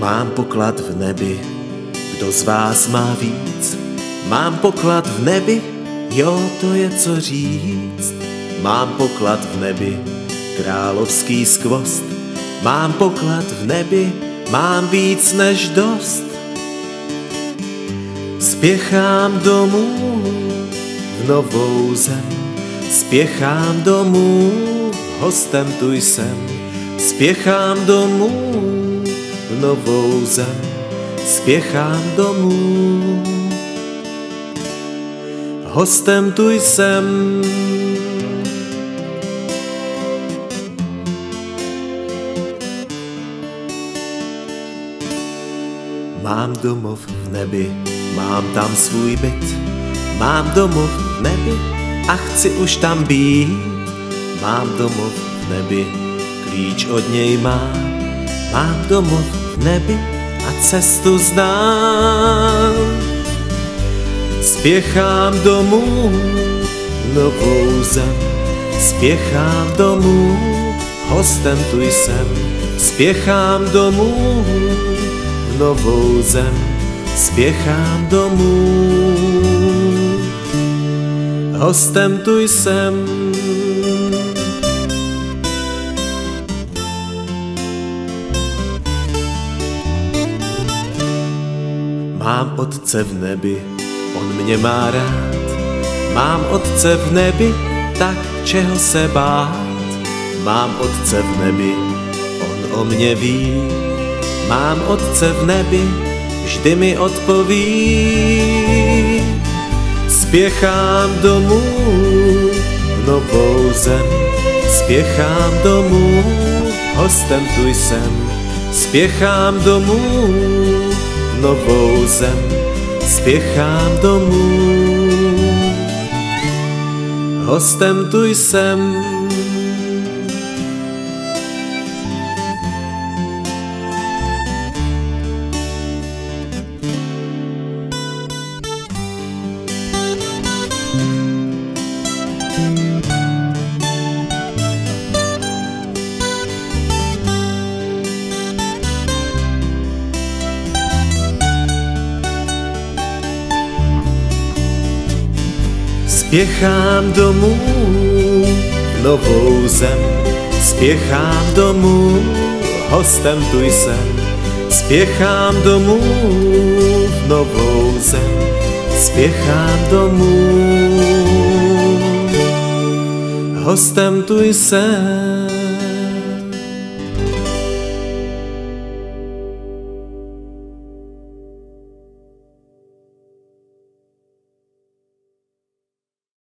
Mám poklad v nebi, kdo z vás má víc? Mám poklad v nebi, jo, to je co říct. Mám poklad v nebi, královský skvost. Mám poklad v nebi, mám víc než dost. Spěchám domů v novou zem, spěchám domů, hostem tu jsem. Spěchám domů v novou zem, spěchám domů, hostem tu jsem. Mám domov v nebi, mám tam svůj byt. Mám domov v nebi a chci už tam být. Mám domov v nebi, klíč od něj mám. Mám domov v nebi a cestu znám. Spěchám domů v novou zem, spěchám domů, hostem tu jsem. Spěchám domů v novou zem, spěchám domů, hostem tu jsem. Mám otce v nebi, on mě má rád. Mám otce v nebi, tak čeho se bát. Mám otce v nebi, on o mě ví. Mám otce v nebi, vždy mi odpoví. Spěchám domů v novou zem, spěchám domů, hostem tu jsem. Spěchám domů v novou zem, spěchám domů, hostem tu jsem. Spěchám domů v novou zem, spěchám domů, hostem tu jsem. Spěchám domů v novou zem, spěchám domů, hostem tu jsem.